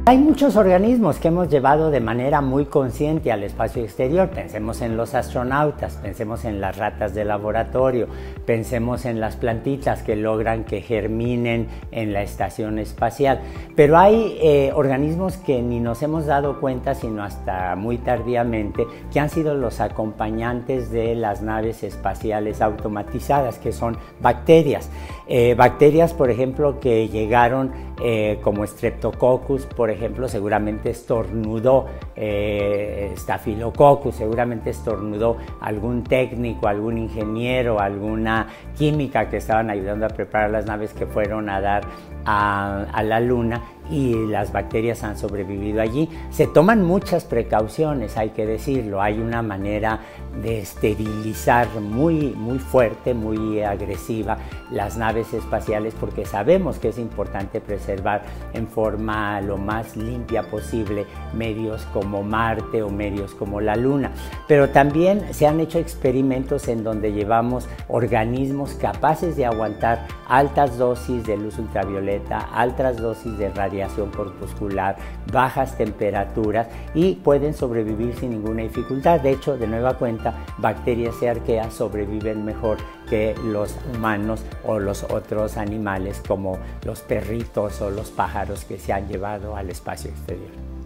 Hay muchos organismos que hemos llevado de manera muy consciente al espacio exterior. Pensemos en los astronautas, pensemos en las ratas de laboratorio, pensemos en las plantitas que logran que germinen en la estación espacial. Pero hay organismos que ni nos hemos dado cuenta, sino hasta muy tardíamente, que han sido los acompañantes de las naves espaciales automatizadas, que son bacterias. Bacterias, por ejemplo, que llegaron como Streptococcus, por ejemplo, seguramente estornudó Staphylococcus, seguramente estornudó algún técnico, algún ingeniero, alguna química que estaban ayudando a preparar las naves que fueron a dar a la Luna, y las bacterias han sobrevivido allí. Se toman muchas precauciones, hay que decirlo. Hay una manera de esterilizar muy fuerte, muy agresiva las naves espaciales, porque sabemos que es importante preservar en forma lo más limpia posible medios como Marte o medios como la Luna. Pero también se han hecho experimentos en donde llevamos organismos capaces de aguantar altas dosis de luz ultravioleta, altas dosis de radiación corpuscular, bajas temperaturas, y pueden sobrevivir sin ninguna dificultad. De hecho, de nueva cuenta, bacterias y arqueas sobreviven mejor que los humanos o los otros animales como los perritos o los pájaros que se han llevado al espacio exterior.